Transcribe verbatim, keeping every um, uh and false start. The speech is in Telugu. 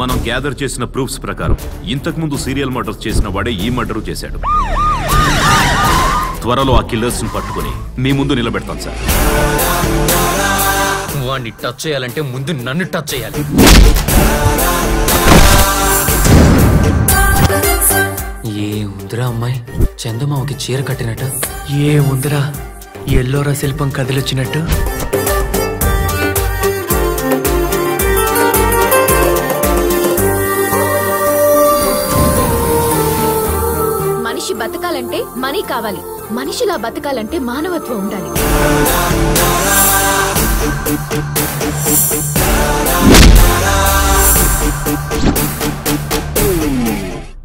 మనం గ్యాదర్ చేసిన ప్రూఫ్స్ ప్రకారం ఇంతకు ముందు సీరియల్ మర్డర్స్ చేసిన వాడే ఈ మర్డర్ చేశాడు. త్వరలో ఆ కిల్లర్స్ ని పట్టుకుని మీ ముందు నిలబెడతాం సార్. వాడిని టచ్ చేయాలంటే ముందు నన్ను టచ్ చేయాలి. ఏ ఉందిరా అమ్మాయి చందమామకి చీర కట్టినట్టు? ఏ ఉందిరా ఎల్లోరా శిల్పం కదిలొచ్చినట్టు? మనిషి బతకాలంటే మనీ కావాలి, మనిషిలా బతకాలంటే మానవత్వం ఉండాలి. We'll be right back.